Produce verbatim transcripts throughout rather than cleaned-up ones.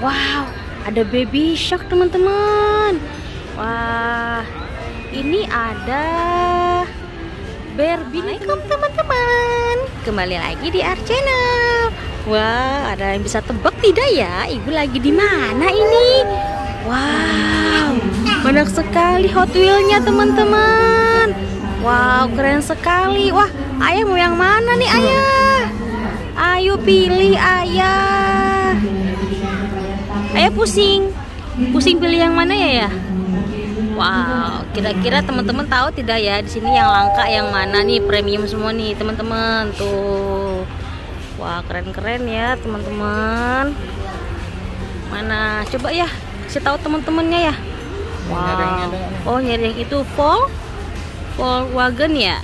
Wow, ada Baby Shark teman-teman. Wah, ini ada Barbie. Assalamualaikum teman-teman. Kembali lagi di Art Channel. Wah, ada yang bisa tebak tidak ya? Ibu lagi di mana ini? Wow, banyak sekali Hot Wheels-nya teman-teman. Wow, keren sekali. Wah, ayah mau yang mana nih ayah? Ayo pilih ayah. Ayah pusing. Pusing pilih yang mana ya ya? Wow, kira-kira teman-teman tahu tidak ya di sini yang langka yang mana nih, premium semua nih teman-teman. Tuh. Wah, keren-keren ya teman-teman. Mana? Coba ya kasih tahu teman-temannya ya. Wow. Oh, nyari yang itu Vol Volkswagen ya?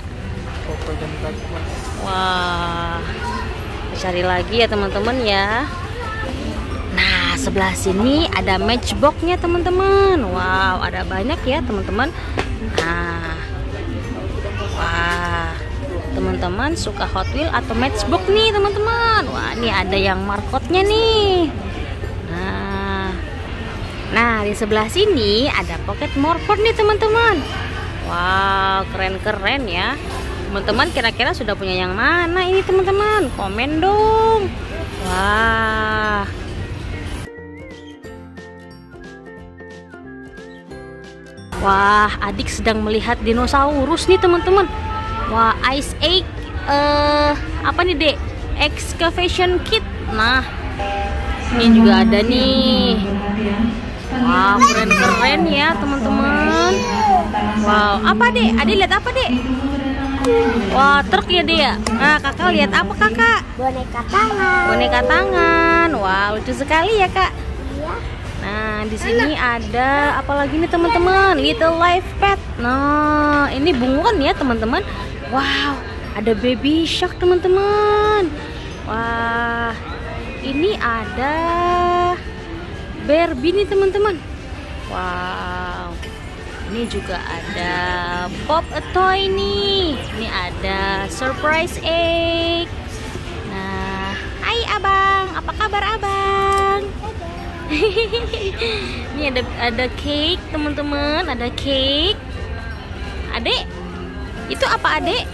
Wah. Cari lagi ya teman-teman ya. Nah, sebelah sini ada matchbox-nya teman-teman. Wow, ada banyak ya teman-teman. Nah, wah, teman-teman suka Hot Wheels atau matchbox nih teman-teman. Wah, ini ada yang markotnya nih. Nah, nah di sebelah sini ada pocket morpher nih teman-teman. Wow, keren-keren ya. Teman-teman kira-kira sudah punya yang mana ini teman-teman? Komen dong. Wah. Wah, adik sedang melihat dinosaurus nih teman-teman. Wah, Ice Age eh apa nih dek? Excavation kit. Nah, ini juga ada nih. Wah, keren-keren ya teman-teman. Wow, apa dek? Adik lihat apa dek? Wah, truk ya dek ya. Nah, kakak lihat apa kakak? Boneka tangan. Boneka tangan. Wah, lucu sekali ya kak. Nah, di sini ada apa lagi nih teman-teman? Little Life Pet. Nah, ini bunglon ya teman-teman. Wow, ada Baby Shark teman-teman. Wah, ini ada Barbie nih teman-teman. Wow, ini juga ada Pop a Toy nih. Ini ada Surprise Egg. Nah, hai abang, apa kabar abang? Ini ada ada cake teman-teman, ada cake. Adek, itu apa adek?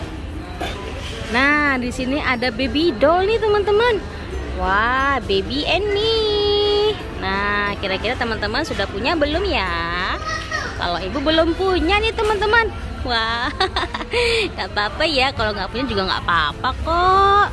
Nah, di sini ada baby doll nih teman-teman. Wah, baby Annie. Nah, kira-kira teman-teman sudah punya belum ya? Kalau ibu belum punya nih teman-teman. Wah, nggak apa-apa ya. Kalau nggak punya juga nggak apa-apa kok.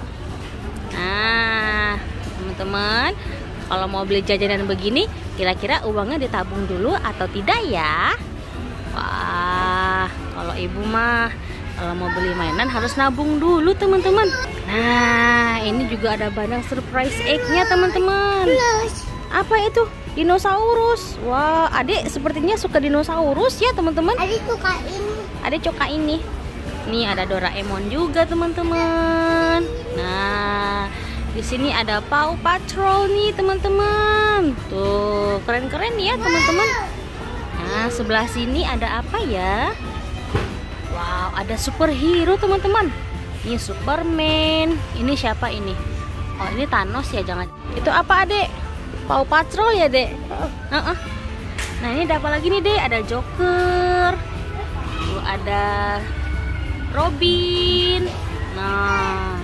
Nah, teman-teman. Kalau mau beli jajanan begini, kira-kira uangnya ditabung dulu atau tidak ya? Wah, kalau ibu mah kalau mau beli mainan harus nabung dulu teman-teman. Nah, ini juga ada banyak surprise egg-nya teman-teman. Apa itu? Dinosaurus. Wah, adik sepertinya suka dinosaurus ya teman-teman. Adik suka ini. Adik suka ini. Nih ada Doraemon juga teman-teman. Nah, di sini ada Paw Patrol nih teman-teman. Tuh, keren-keren ya teman-teman. Nah, sebelah sini ada apa ya? Wow, ada superhero teman-teman. Ini Superman. Ini siapa ini? Oh, ini Thanos ya, jangan. Itu apa, Adek? Paw Patrol ya, Dek? Uh-uh. Nah, ini ada apa lagi nih, Dek? Ada Joker. Tuh, ada Robin. Nah,